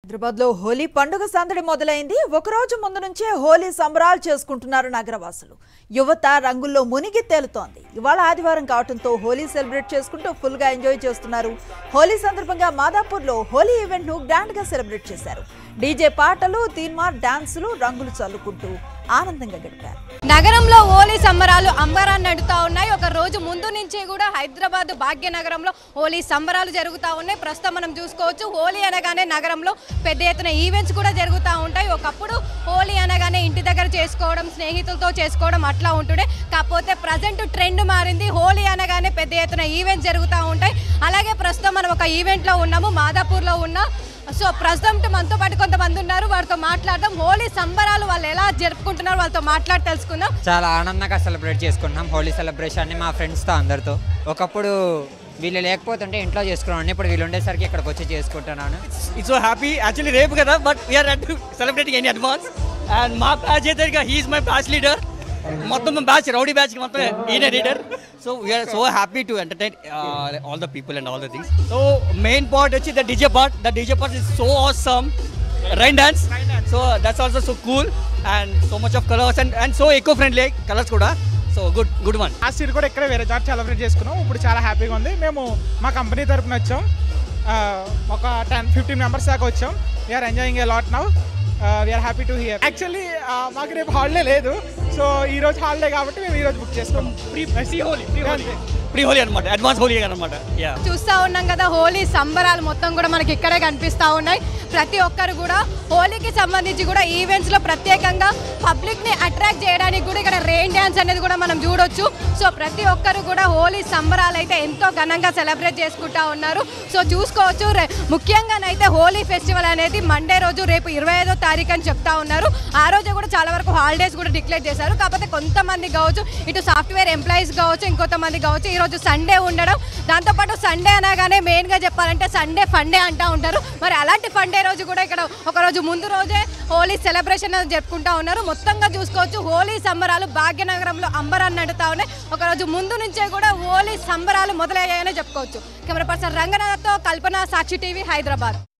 హైదరాబాద్ లో హోలీ పండుగ సందడి మొదలైంది. ఒక రోజు ముందు నుంచే హోలీ సంబరాలు చేసుకుంటున్నారు నగరవాసులు. యువత రంగుల్లో మునిగి తేలుతోంది. ఇవాళ ఆదివారం కావడంతో హోలీ సెలబ్రేట్ చేసుకుంటూ ఫుల్ గా ఎంజాయ్ చేస్తున్నారు. హోలీ సందర్భంగా మాదాపూర్ లో హోలీ ఈవెంట్ ను గ్రాండ్ గా సెలబ్రేట్ చేశారు. డీజే పాటలు, తీన్మార్ డాన్సులు, రంగులు చల్లుకుంటూ ఆనందంగా గడిపారు. నగరంలో హోలీ సంబరాలు అంబరాన్ని నడుతా ఉన్నాయి. ఒక రోజు ముందు నుంచి కూడా హైదరాబాద్ భాగ్యనగరంలో హోలీ సంబరాలు జరుగుతూ ఉన్నాయి. ప్రస్తుతం మనం చూసుకోవచ్చు, హోలీ అనగానే నగరంలో పెద్ద ఎత్తున ఈవెంట్స్ కూడా జరుగుతూ ఉంటాయి. ఒకప్పుడు హోలీ అనగానే ఇంటి దగ్గర చేసుకోవడం, స్నేహితులతో చేసుకోవడం అట్లా ఉంటుండే. కాకపోతే ప్రజెంట్ ట్రెండ్ మారింది. హోలీ అనగానే పెద్ద ఎత్తున ఈవెంట్స్ జరుగుతూ ఉంటాయి. అలాగే ప్రస్తుతం మనం ఒక ఈవెంట్లో ఉన్నాము, మాదాపూర్లో ఉన్న. సో ప్రస్తుతం మనతో పాటు కొంతమంది ఉన్నారు, వారితో మాట్లాడదాం. హోలీ సంబరాలు వాళ్ళు ఎలా జరుపుకుంటున్నారు వాళ్ళతో మాట్లాడి తెలుసుకుందాం. చాలా ఆనందంగా సెలబ్రేట్ చేసుకుంటున్నాం హోలీ సెలబ్రేషన్ని మా ఫ్రెండ్స్తో అందరితో. ఒకప్పుడు వీళ్ళు లేకపోతుంటే ఇంట్లో చేసుకున్నాను, ఇప్పుడు వీళ్ళు ఉండేసరికి ఇక్కడికి వచ్చి చేసుకుంటున్నాను. It's so happy. యాక్చువల్లీ రేపు కదా, but we're celebrating any advance. And మా బ్యాచ్ అయితే హీఈస్ మై బ్యాచ్ లీడర్. మొత్తం బ్యాచ్ రౌడీ బ్యాచ్ మొత్తం ఈయన leader. So we're so happy to entertain all the people and all the things. So main part వచ్చి the DJ part. The DJ part is so awesome. Rain dance. So that's also so cool and so much of colours and so eco friendly colours కూడా. So good one. Last year కూడా ఇక్కడ వేరే చోట celebrate చేసుకున్నాం. ఇప్పుడు చాలా హ్యాపీగా ఉంది. మేము మా కంపెనీ తరపున వచ్చాం. ఒక 10-15 మెంబర్స్ దాకా వచ్చాం. We're enjoying a lot now. We're happy to here. Actually మాకు రేపు హాలిడే లేదు. సో ఈ రోజు హాలిడే కాబట్టి మేము ఈ రోజు బుక్ చేసుకున్నాం. ప్రీ హోలీ అనమాట, అడ్వాన్స్ హోలీ అనమాట. చూస్తూ ఉన్నాం కదా, హోలీ సంబరాలు మొత్తం కూడా మనకి ఇక్కడే కనిపిస్తూ ఉన్నాయి. ప్రతి ఒక్కరు కూడా హోలీకి సంబంధించి కూడా ఈవెంట్స్లో ప్రత్యేకంగా పబ్లిక్ని అట్రాక్ట్ చేయడానికి కూడా ఇక్కడ రెయిన్ డ్యాన్స్ అనేది కూడా మనం చూడొచ్చు. సో ప్రతి ఒక్కరు కూడా హోలీ సంబరాలు అయితే ఎంతో ఘనంగా సెలబ్రేట్ చేసుకుంటా ఉన్నారు. సో చూసుకోవచ్చు, ముఖ్యంగానైతే హోలీ ఫెస్టివల్ అనేది మండే రోజు, రేపు 25వ తారీఖు అని చెప్తా ఉన్నారు. ఆ రోజు కూడా చాలా వరకు హాలిడేస్ కూడా డిక్లేర్ చేశారు. కాకపోతే కొంతమంది కావచ్చు, ఇటు సాఫ్ట్వేర్ ఎంప్లాయీస్ కావచ్చు, ఇంకొంతమంది కావచ్చు, ఈరోజు సండే ఉండడం, దాంతోపాటు సండే అనగానే మెయిన్గా చెప్పాలంటే సండే ఫండే అంటూ ఉంటారు. మరి అలాంటి ఫండే రోజు కూడా ఇక్కడ ఒక రోజు ముందు రోజే హోలీ సెలబ్రేషన్ జరుపుకుంటా ఉన్నారు. మొత్తంగా చూసుకోవచ్చు, హోలీ సంబరాలు భాగ్యనగరంలో అంబరాన్ని నడుతా ఉన్నాయి. ఒక రోజు ముందు నుంచే కూడా హోలీ సంబరాలు మొదలయ్యాయని చెప్పుకోవచ్చు. కెమెరా పర్సన్ రంగనాథ్తో కల్పన, సాక్షి టీవీ, హైదరాబాద్.